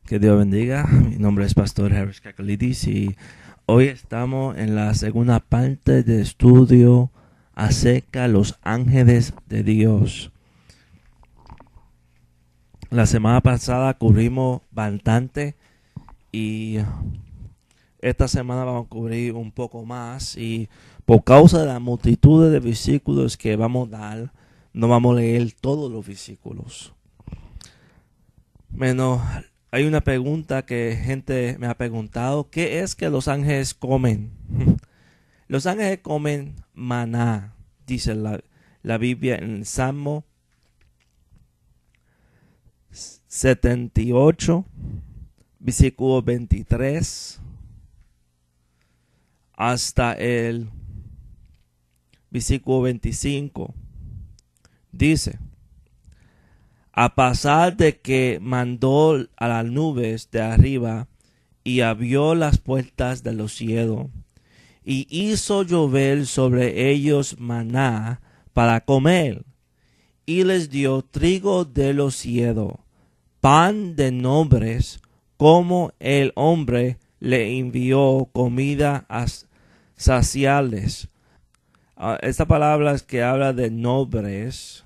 Que Dios bendiga. Mi nombre es Pastor Harris Kakalidis y hoy estamos en la segunda parte de estudio acerca de los ángeles de Dios. La semana pasada cubrimos bastante y esta semana vamos a cubrir un poco más, y por causa de la multitud de versículos que vamos a dar, no vamos a leer todos los versículos. Menos, hay una pregunta que gente me ha preguntado: ¿qué es que los ángeles comen? Los ángeles comen maná, dice la Biblia en Salmo 78, versículo 23, hasta el versículo 25. Dice: a pesar de que mandó a las nubes de arriba y abrió las puertas de los cielos, y hizo llover sobre ellos maná para comer, y les dio trigo de los cielos, pan de nombres, como el hombre le envió comida a saciarles. Esta palabra es que habla de nombres.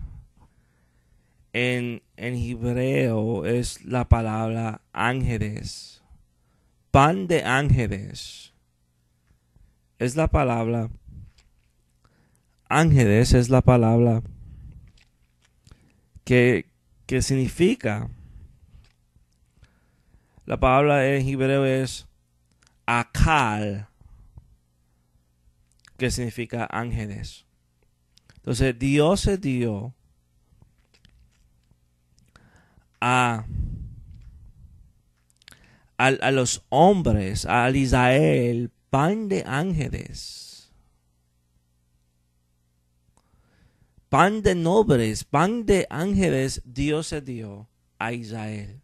En hebreo es la palabra ángeles. Pan de ángeles. Es la palabra. Ángeles es la palabra que significa. La palabra en hebreo es akal, que significa ángeles. Entonces Dios se dio a los hombres, al Israel, pan de ángeles, pan de nobles, pan de ángeles. Dios se dio a Israel.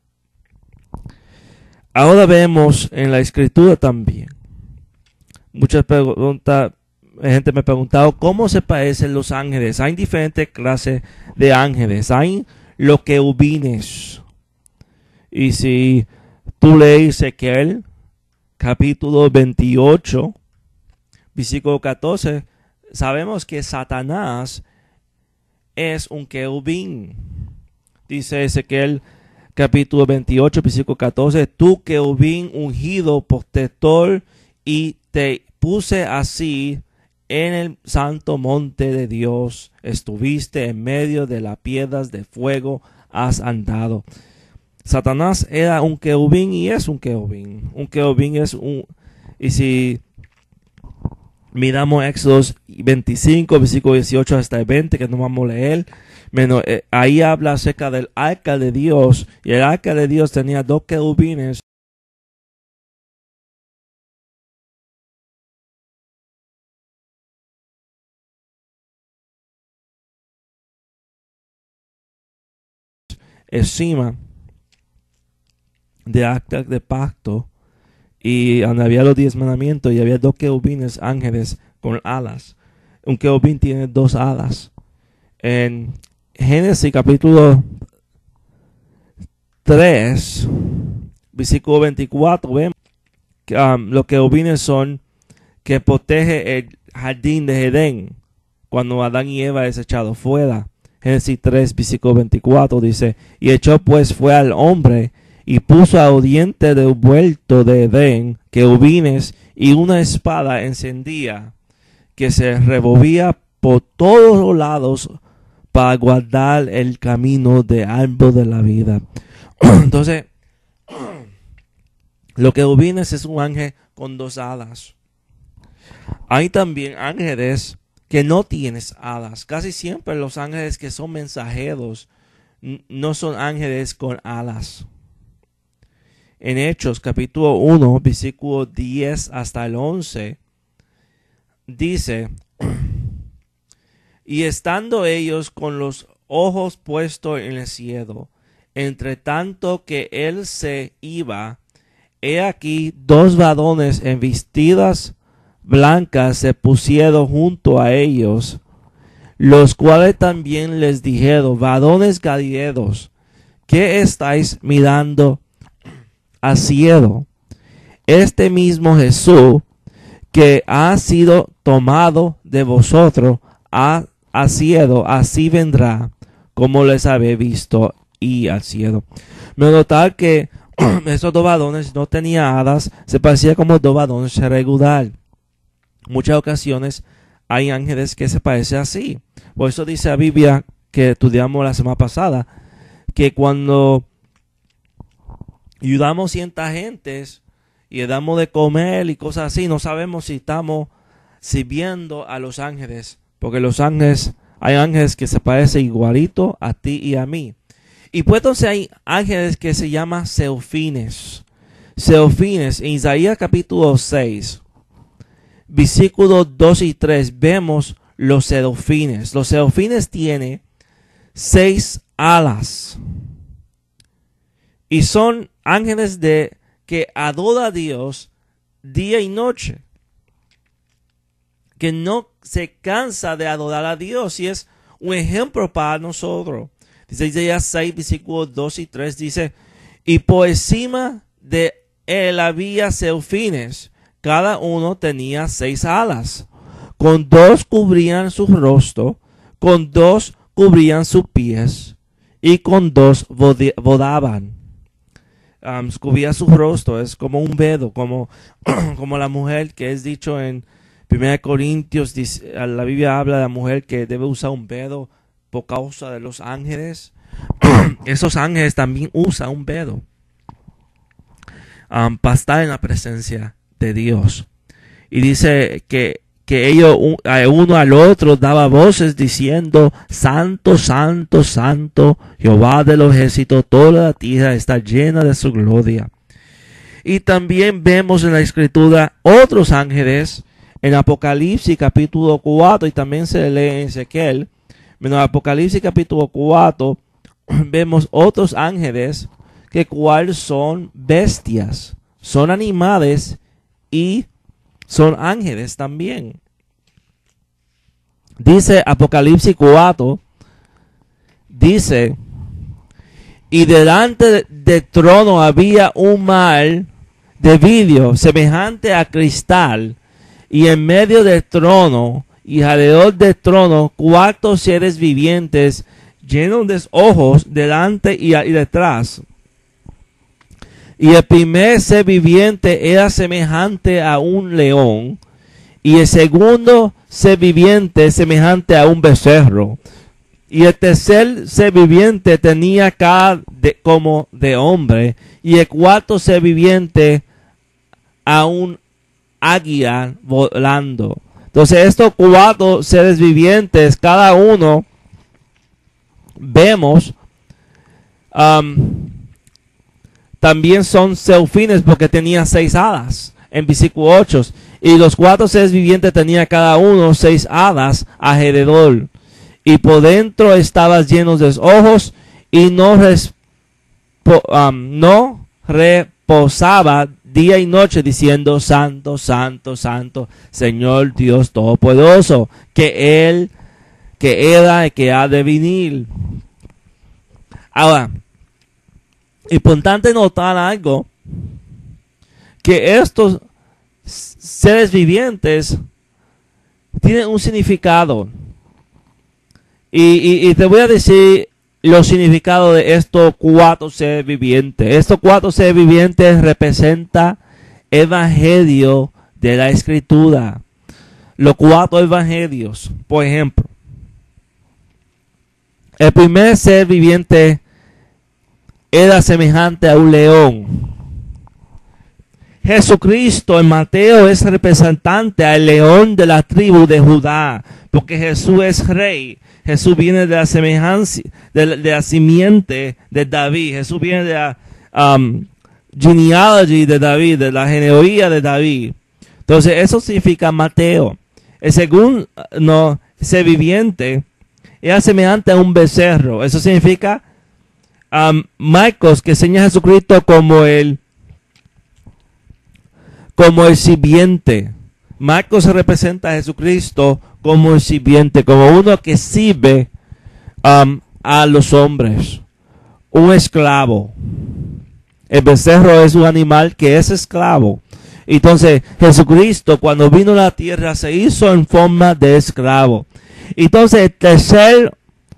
Ahora vemos en la escritura también muchas preguntas. Gente me ha preguntado cómo se parecen los ángeles. Hay diferentes clases de ángeles. Hay los querubines. Y si tú lees Ezequiel capítulo 28, versículo 14, sabemos que Satanás es un querubín. Dice Ezequiel capítulo 28, versículo 14, tú querubín ungido, protector, y te puse así en el santo monte de Dios, estuviste en medio de las piedras de fuego, has andado. Satanás era un querubín y es un querubín. Un querubín es un... Y si miramos Éxodo 25, versículo 18 hasta el 20, que no vamos a leer, ahí habla acerca del arca de Dios. Y el arca de Dios tenía dos querubines. Encima de acta de pacto, y donde había los 10 mandamientos, y había dos querubines ángeles con alas. Un querubín tiene dos alas. En Génesis capítulo 3, versículo 24, vemos que los querubines son que protege el jardín de Edén cuando Adán y Eva es echado fuera. Génesis 3, versículo 24 dice: y echó pues fue al hombre y puso al oriente del huerto de Edén querubines y una espada encendida que se revolvía por todos los lados para guardar el camino del árbol de la vida. Entonces, los querubines es un ángel con dos alas. Hay también ángeles que no tienen alas. Casi siempre los ángeles que son mensajeros no son ángeles con alas. En Hechos capítulo 1, versículo 10 hasta el 11, dice: y estando ellos con los ojos puestos en el cielo, entre tanto que él se iba, he aquí dos varones en vestidas blancas se pusieron junto a ellos, los cuales también les dijeron: varones galileos, ¿qué estáis mirando cielo. Este mismo Jesús que ha sido tomado de vosotros al cielo, así vendrá como les habéis visto y al cielo. Me notar que esos dos varones no tenían alas, se parecía como dos varones regular. Muchas ocasiones hay ángeles que se parecen así. Por eso dice la Biblia que estudiamos la semana pasada, que cuando ayudamos a ciertas gentes y le damos de comer y cosas así, no sabemos si estamos sirviendo a los ángeles, porque los ángeles, hay ángeles que se parecen igualito a ti y a mí. Y pues entonces hay ángeles que se llaman serafines. Serafines, en Isaías capítulo 6, versículos 2 y 3, vemos los serafines. Los serafines tienen 6 alas. Y son ángeles que adoran a Dios día y noche. Que no se cansa de adorar a Dios. Y es un ejemplo para nosotros. Dice Isaías 6, versículos 2 y 3, dice, y por encima de él había serafines, cada uno tenía 6 alas, con 2 cubrían su rostro, con 2 cubrían sus pies, y con 2 volaban. Cubría su rostro, es como un velo, como la mujer que es dicho en 1 Corintios, la Biblia habla de la mujer que debe usar un velo por causa de los ángeles. Esos ángeles también usan un velo para estar en la presencia de Dios. Y dice que ellos uno al otro daba voces diciendo, Santo, Santo, Santo, Jehová de los ejércitos, toda la tierra está llena de su gloria. Y también vemos en la escritura otros ángeles en Apocalipsis capítulo 4, y también se lee en Ezequiel. En Apocalipsis capítulo 4 vemos otros ángeles que cual son bestias, son animales y son ángeles también. Dice Apocalipsis 4, dice, y delante del trono había un mar de vidrio semejante a cristal, y en medio del trono y alrededor del trono 4 seres vivientes llenos de ojos delante y detrás. Y el primer ser viviente era semejante a un león, y el segundo ser viviente semejante a un becerro, y el tercer ser viviente tenía cara como de hombre, y el cuarto ser viviente a un águila volando. Entonces estos 4 seres vivientes, cada uno vemos también son serafines porque tenía 6 alas en versículo 8. Y los 4 seres vivientes tenían cada uno 6 alas alrededor. Y por dentro estaban llenos de ojos y no reposaba día y noche diciendo, Santo, Santo, Santo, Señor Dios Todopoderoso, que Él, que era y que ha de venir. Ahora, importante notar algo, que estos seres vivientes tienen un significado. Y te voy a decir los significados de estos 4 seres vivientes. Estos 4 seres vivientes representan el evangelio de la escritura. Los 4 evangelios, por ejemplo. El primer ser viviente era semejante a un león. Jesucristo en Mateo es representante al león de la tribu de Judá, porque Jesús es rey. Jesús viene de la semejanza, de la simiente de David. Jesús viene de la genealogy de David, de la genealogía de David. Entonces eso significa Mateo. El segundo ser viviente era semejante a un becerro. Eso significa Marcos, que enseña a Jesucristo como el sirviente. Marcos representa a Jesucristo como el sirviente, como uno que sirve a los hombres, un esclavo. El becerro es un animal que es esclavo. Entonces Jesucristo, cuando vino a la tierra, se hizo en forma de esclavo. Entonces el tercer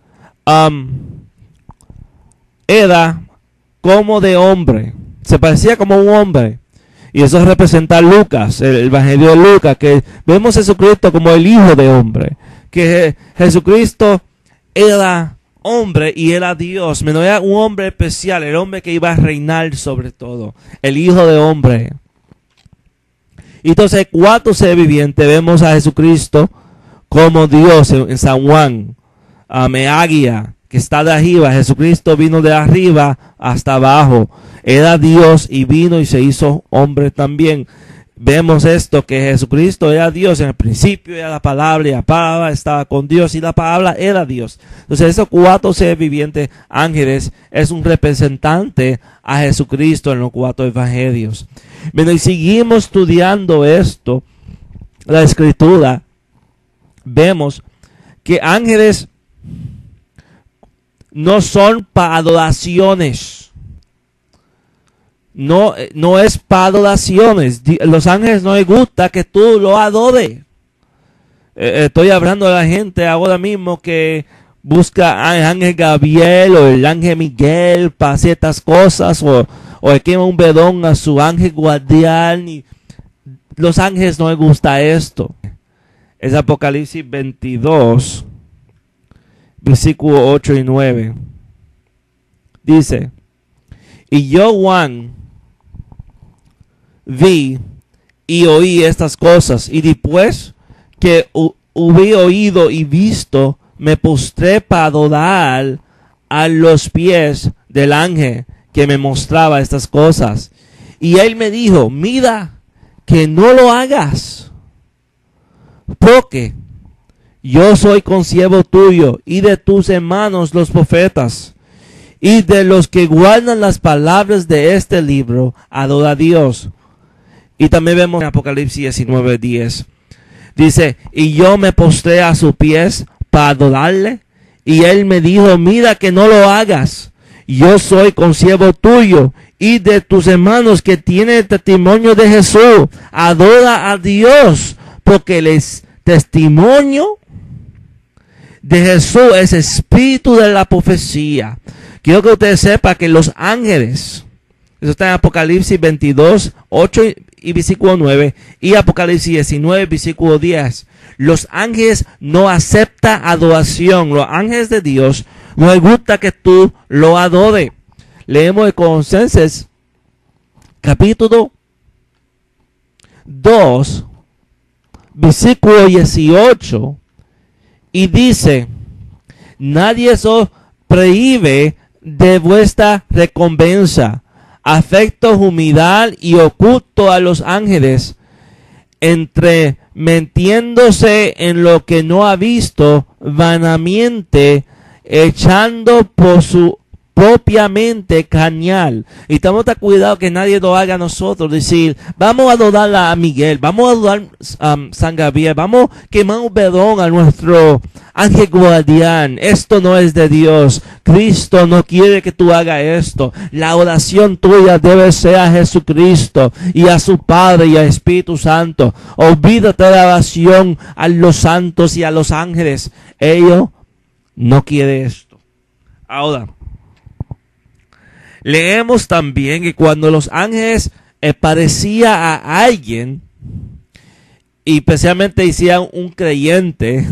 era como de hombre. Se parecía como un hombre. Y eso representa a Lucas, el Evangelio de Lucas, que vemos a Jesucristo como el Hijo de Hombre. Que Jesucristo era hombre y era Dios. Pero era un hombre especial, el hombre que iba a reinar sobre todo. El Hijo de Hombre. Entonces, cuatro seres vivientes, vemos a Jesucristo como Dios en San Juan. Águila, que está de arriba. Jesucristo vino de arriba hasta abajo. Era Dios y vino y se hizo hombre también. Vemos esto, que Jesucristo era Dios. En el principio era la palabra y la palabra estaba con Dios y la palabra era Dios. Entonces esos cuatro seres vivientes, ángeles, es un representante a Jesucristo en los cuatro evangelios. Bueno, y seguimos estudiando esto, la escritura, vemos que ángeles no son para adoraciones. No es para adoraciones. Los ángeles no les gusta que tú lo adores. Estoy hablando de la gente ahora mismo que busca al ángel Gabriel o el ángel Miguel para ciertas cosas, o le quema un vedón a su ángel guardián. Y los ángeles no les gusta esto. Es Apocalipsis 22, versículos 8 y 9. Dice: y yo, Juan, vi y oí estas cosas, y después que hubie oído y visto, me postré para adorar a los pies del ángel que me mostraba estas cosas. Y él me dijo: mira que no lo hagas, porque yo soy consiervo tuyo y de tus hermanos los profetas, y de los que guardan las palabras de este libro. Adora a Dios. Y también vemos en Apocalipsis 19:10. Dice: y yo me postré a sus pies para adorarle. Y él me dijo: mira que no lo hagas. Yo soy consiervo tuyo y de tus hermanos que tienen el testimonio de Jesús. Adora a Dios, porque el testimonio de Jesús es espíritu de la profecía. Quiero que ustedes sepan que los ángeles, eso está en Apocalipsis 22, 8 y versículo 9, y Apocalipsis 19, versículo 10. Los ángeles no aceptan adoración. Los ángeles de Dios no les gusta que tú lo adores. Leemos en Colosenses capítulo 2, versículo 18, y dice: nadie os prohíbe de vuestra recompensa, afecto humildad y oculto a los ángeles, entre metiéndose en lo que no ha visto, vanamente echando por su propiamente cañal. Y estamos a cuidado que nadie lo haga a nosotros. Decir: vamos a adorar a Miguel, vamos a adorar a San Gabriel, vamos a quemar un vedón a nuestro ángel guardián. Esto no es de Dios. Cristo no quiere que tú hagas esto. La oración tuya debe ser a Jesucristo y a su Padre y al Espíritu Santo. Olvídate de la oración a los santos y a los ángeles. Ellos no quieren esto. Ahora, leemos también que cuando los ángeles parecía a alguien, y especialmente decía un creyente,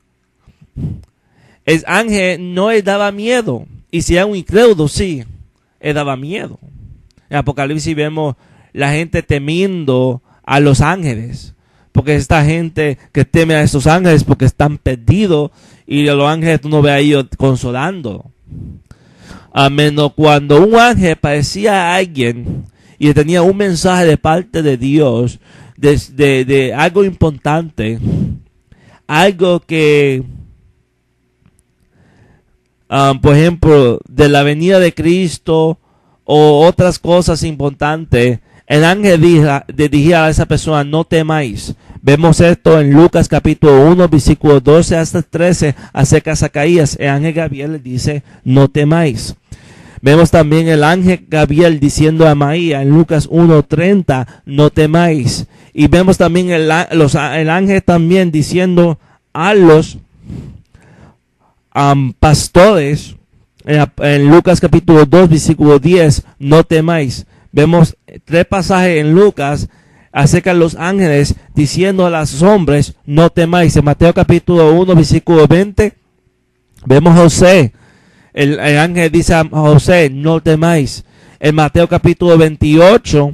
el ángel no le daba miedo. Y si era un incrédulo, sí, le daba miedo. En Apocalipsis vemos la gente temiendo a los ángeles, porque esta gente que teme a esos ángeles porque están perdidos, y a los ángeles tú no ves a ellos consolando. A menos cuando un ángel parecía a alguien y tenía un mensaje de parte de Dios, de algo importante, algo que, por ejemplo, de la venida de Cristo o otras cosas importantes, el ángel dirigía a esa persona: no temáis. Vemos esto en Lucas capítulo 1, versículo 12 hasta 13, acerca de Zacarías. El ángel Gabriel le dice: no temáis. Vemos también el ángel Gabriel diciendo a María en Lucas 1:30, no temáis. Y vemos también el ángel también diciendo a los pastores en Lucas capítulo 2, versículo 10, no temáis. Vemos 3 pasajes en Lucas acerca de los ángeles diciendo a los hombres, no temáis. En Mateo capítulo 1, versículo 20, vemos José. El ángel dice a José, no temáis. En Mateo capítulo 28,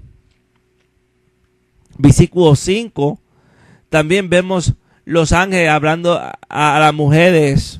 versículo 5, también vemos los ángeles hablando a las mujeres.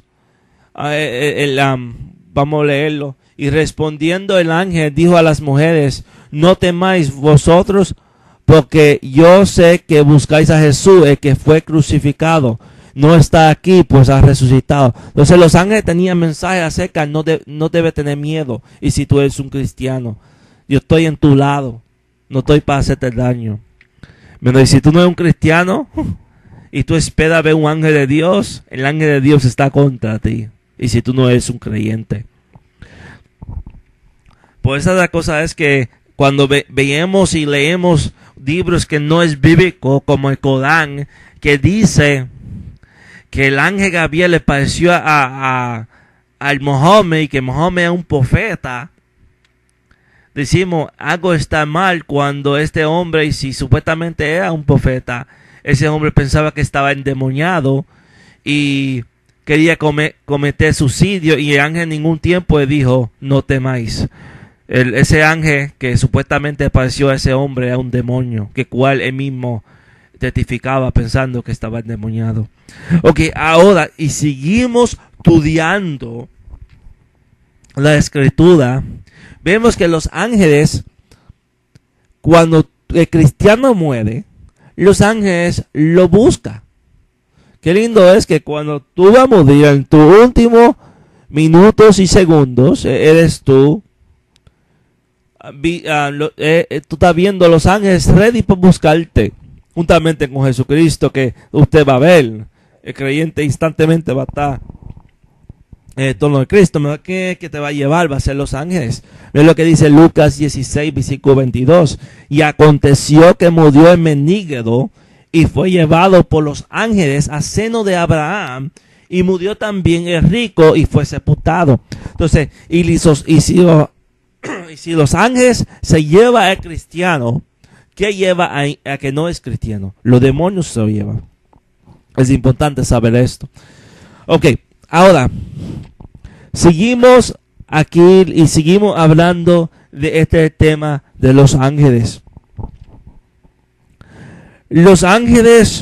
Vamos a leerlo. Y respondiendo el ángel dijo a las mujeres, no temáis vosotros, porque yo sé que buscáis a Jesús, el que fue crucificado. No está aquí, pues ha resucitado. Entonces los ángeles tenían mensajes acerca, no debe tener miedo. Y si tú eres un cristiano, yo estoy en tu lado, no estoy para hacerte daño. Pero si tú no eres un cristiano y tú esperas ver un ángel de Dios, el ángel de Dios está contra ti. Y si tú no eres un creyente. Por esa la cosa es que cuando veemos y leemos libros que no es bíblico, como el Corán, que dice que el ángel Gabriel le pareció al Mohammed y que Mohammed es un profeta, decimos algo está mal cuando este hombre, y si supuestamente era un profeta, ese hombre pensaba que estaba endemoniado y quería cometer suicidio, y el ángel en ningún tiempo le dijo no temáis. Ese ángel que supuestamente apareció a ese hombre era un demonio, que cual él mismo testificaba pensando que estaba endemoniado. Ok, ahora, y seguimos estudiando la escritura, vemos que los ángeles, cuando el cristiano muere, los ángeles lo buscan. Qué lindo es que cuando tú vas a morir en tus últimos minutos y segundos, eres tú. Tú estás viendo los ángeles ready para buscarte, juntamente con Jesucristo, que usted va a ver. El creyente instantáneamente va a estar en el torno de Cristo. ¿Qué te va a llevar? Va a ser los ángeles. Es lo que dice Lucas 16, versículo 22. Y aconteció que murió el mendigo y fue llevado por los ángeles a seno de Abraham. Y murió también el rico y fue sepultado. Entonces, si los ángeles se lleva al cristiano, ¿qué lleva a que no es cristiano? Los demonios se lo llevan. Es importante saber esto. Ok, ahora, seguimos aquí y seguimos hablando de este tema de los ángeles. Los ángeles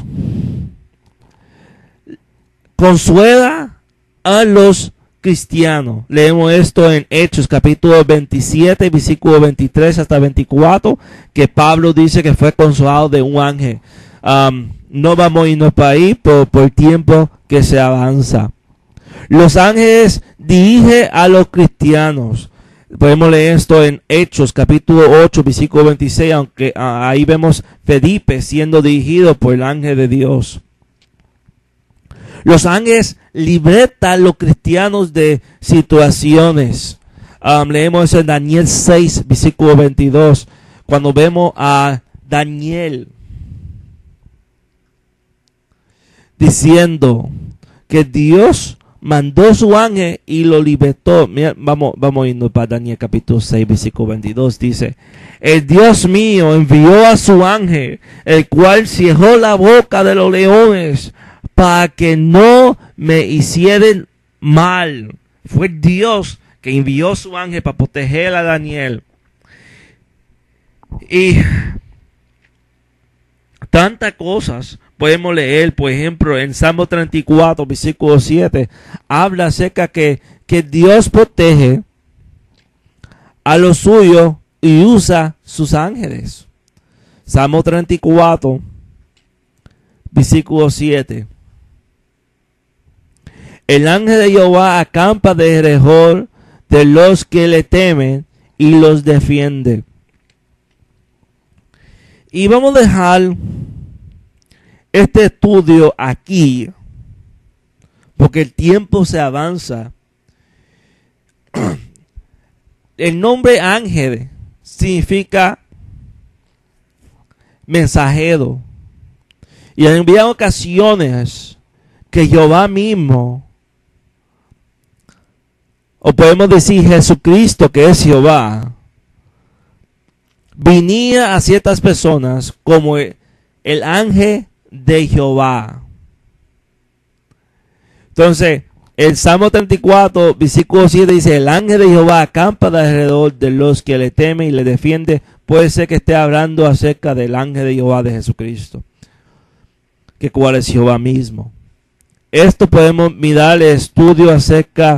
consuelan a los cristianos. Leemos esto en Hechos capítulo 27, versículo 23 hasta 24, que Pablo dice que fue consolado de un ángel. No vamos a irnos para ahí por el tiempo que se avanza. Los ángeles dirigen a los cristianos. Podemos leer esto en Hechos capítulo 8, versículo 26, aunque ahí vemos Felipe siendo dirigido por el ángel de Dios. Los ángeles libertan a los cristianos de situaciones. Leemos eso en Daniel 6, versículo 22, cuando vemos a Daniel diciendo que Dios mandó su ángel y lo libertó. Mira, vamos a irnos para Daniel capítulo 6, versículo 22. Dice, el Dios mío envió a su ángel, el cual cerró la boca de los leones para que no me hicieran mal. Fue Dios que envió su ángel para proteger a Daniel. Y tantas cosas podemos leer, por ejemplo, en Salmo 34, versículo 7, habla acerca que Dios protege a los suyos y usa sus ángeles. Salmo 34, versículo 7. El ángel de Jehová acampa alrededor de los que le temen y los defiende. Y vamos a dejar este estudio aquí, porque el tiempo se avanza. el nombre ángel significa mensajero. Y había ocasiones que Jehová mismo, o podemos decir Jesucristo, que es Jehová, venía a ciertas personas como el ángel de Jehová. Entonces, el Salmo 34, versículo 7 dice: el ángel de Jehová acampa alrededor de los que le temen y le defiende. Puede ser que esté hablando acerca del ángel de Jehová de Jesucristo, que cuál es Jehová mismo. Esto podemos mirar el estudio acerca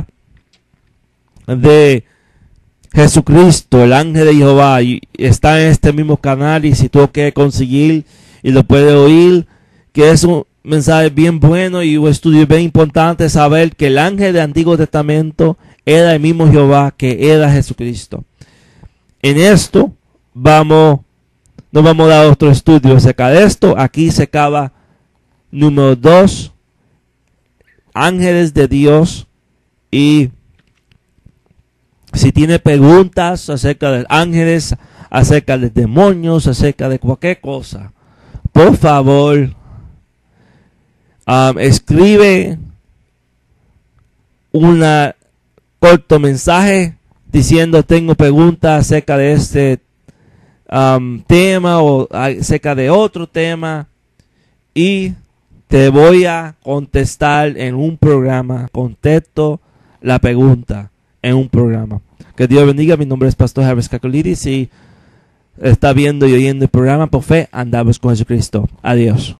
de Jesucristo, el ángel de Jehová, y está en este mismo canal, y si tú quieres conseguir y lo puedes oír, que es un mensaje bien bueno y un estudio bien importante, saber que el ángel del Antiguo Testamento era el mismo Jehová que era Jesucristo. En esto no vamos a dar otro estudio acerca de esto. Aquí se acaba número 2, ángeles de Dios. Y si tiene preguntas acerca de ángeles, acerca de demonios, acerca de cualquier cosa, por favor, escribe un corto mensaje diciendo: tengo preguntas acerca de este tema o acerca de otro tema, y te voy a contestar en un programa. Contesto la pregunta en un programa. Que Dios bendiga. Mi nombre es Pastor Harris Kakolidis y está viendo y oyendo el programa Por Fe Andamos con Jesucristo. Adiós.